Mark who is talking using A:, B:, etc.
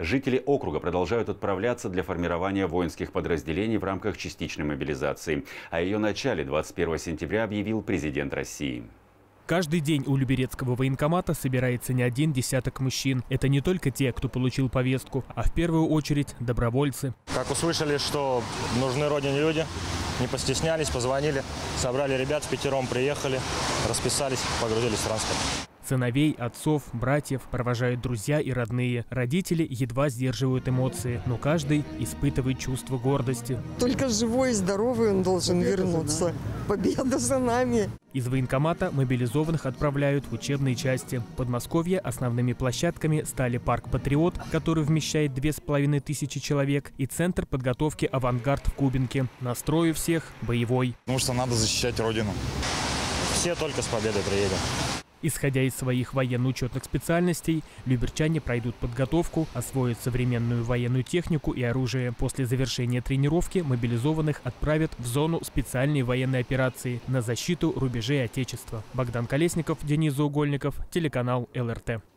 A: Жители округа продолжают отправляться для формирования воинских подразделений в рамках частичной мобилизации. О ее начале 21 сентября объявил президент России.
B: Каждый день у Люберецкого военкомата собирается не один десяток мужчин. Это не только те, кто получил повестку, а в первую очередь добровольцы.
C: Как услышали, что нужны родине люди, не постеснялись, позвонили, собрали ребят, впятером приехали, расписались, погрузились в транспорт.
B: Сыновей, отцов, братьев провожают друзья и родные. Родители едва сдерживают эмоции, но каждый испытывает чувство гордости.
D: Только живой и здоровый он должен вернуться. Победа за нами.
B: Из военкомата мобилизованных отправляют в учебные части. В Подмосковье основными площадками стали парк «Патриот», который вмещает 2500 человек, и центр подготовки «Авангард» в Кубинке. Настрой у всех боевой.
E: Потому что надо защищать родину.
C: Все только с победой приедем.
B: Исходя из своих военно-учетных специальностей, люберчане пройдут подготовку, освоят современную военную технику и оружие. После завершения тренировки мобилизованных отправят в зону специальной военной операции на защиту рубежей Отечества. Богдан Колесников, Денис Заугольников, телеканал ЛРТ.